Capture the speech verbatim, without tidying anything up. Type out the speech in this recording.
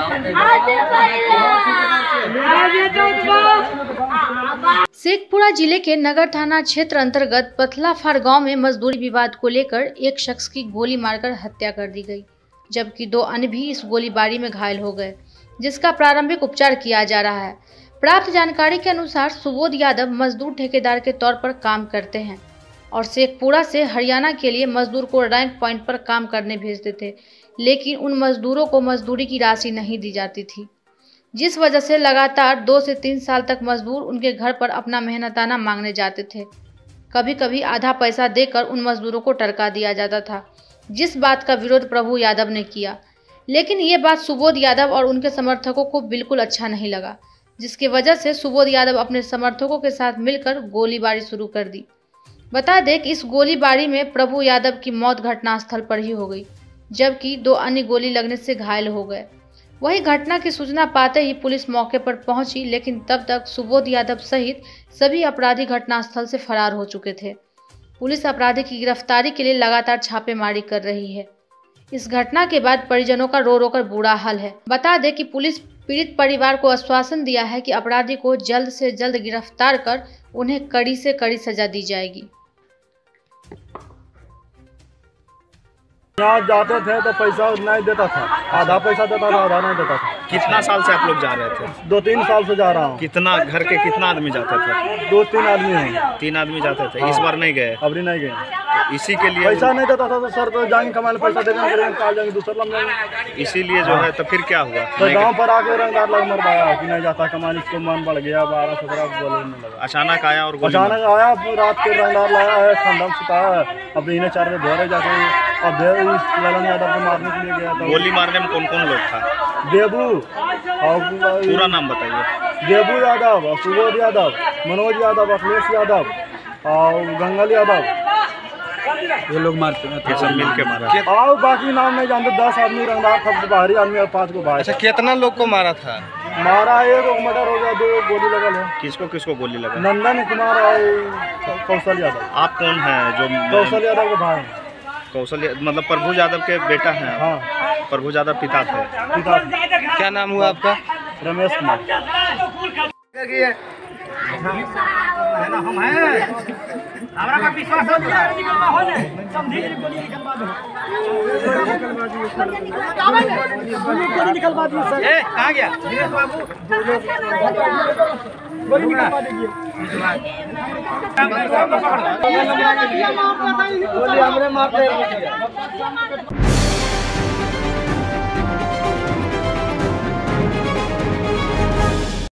शेखपुरा जिले के नगर थाना क्षेत्र अंतर्गत पथलाफार गांव में मजदूरी विवाद को लेकर एक शख्स की गोली मारकर हत्या कर दी गई, जबकि दो अन्य भी इस गोलीबारी में घायल हो गए, जिसका प्रारंभिक उपचार किया जा रहा है। प्राप्त जानकारी के अनुसार सुबोध यादव मजदूर ठेकेदार के तौर पर काम करते हैं और शेखपुरा से हरियाणा के लिए मजदूर को रैंक पॉइंट पर काम करने भेजते थे, लेकिन उन मजदूरों को मजदूरी की राशि नहीं दी जाती थी, जिस वजह से लगातार दो से तीन साल तक मजदूर उनके घर पर अपना मेहनताना मांगने जाते थे। कभी कभी आधा पैसा देकर उन मजदूरों को टरका दिया जाता था, जिस बात का विरोध प्रभु यादव ने किया, लेकिन ये बात सुबोध यादव और उनके समर्थकों को बिल्कुल अच्छा नहीं लगा, जिसकी वजह से सुबोध यादव अपने समर्थकों के साथ मिलकर गोलीबारी शुरू कर दी। बता दें कि इस गोलीबारी में प्रभु यादव की मौत घटनास्थल पर ही हो गई, जबकि दो अन्य गोली लगने से घायल हो गए। वही घटना की सूचना पाते ही पुलिस मौके पर पहुंची, लेकिन तब तक सुबोध यादव सहित सभी अपराधी घटनास्थल से फरार हो चुके थे। पुलिस अपराधी की गिरफ्तारी के लिए लगातार छापेमारी कर रही है। इस घटना के बाद परिजनों का रो रो कर बुरा हाल है। बता दें कि पुलिस पीड़ित परिवार को आश्वासन दिया है कि अपराधी को जल्द से जल्द गिरफ्तार कर उन्हें कड़ी से कड़ी सजा दी जाएगी। यहाँ जाते थे तो पैसा नहीं देता था, आधा पैसा देता था, आधा नहीं देता था। कितना साल से आप लोग जा रहे थे? दो तीन साल से जा रहा हूँ। कितना घर के कितना आदमी जाते थे? दो तीन आदमी हैं। तीन आदमी जाते थे। हाँ। इस बार नहीं गए? अभी नहीं गए। तो इसी के लिए पैसा नहीं देता था तो सर तो जाएंगे कमाने, पैसा दे देंगे, कहा जाएंगे दूसरा लम। इसीलिए जो है तो फिर क्या हुआ? तो गाँव पर आके रंगदार लग मर पाया कि नहीं जाता कमाने, इसको मन बढ़ गया, बारह सत्रह बोलने लगा। अचानक आया और अचानक आया, रात के रंगदार लाया है, खंडम सुताया है। अब इन्हें चार बजे धोरे जाके अब ललन यादव को मारने के लिए गया था। गोली मारने में कौन कौन लोग था? देबू और पूरा नाम बताइए। देबू यादव, सुबोध यादव, मनोज यादव, अखिलेश यादव और गंगल यादव, ये लोग मारते हैं। सब मिल के मारा और बाकी नाम नहीं जानते। दस आदमी रंगदार था, बाहरी आदमी और पाँच को भाई। अच्छा, कितना लोग को मारा था? मारा एक मर्डर हो गया, दो गोली लगल है। किसको किसको गोली लगा? नंदन कुमार और कौशल यादव। आप कौन है जो? कौशल यादव के भाई। कौशल मतलब प्रभु यादव के बेटा हैं? हाँ। प्रभु यादव पिता थे। पिता। क्या नाम हुआ आपका? रमेश कुमार। हम हैं, हमरा का विश्वास हो गया हो ने समझी गोली निकलवा दो, गोली निकलवा दो सर। ए कहां गया दिनेश बाबू? गोली निकलवा दीजिए। गोली हमरे मारते हैं।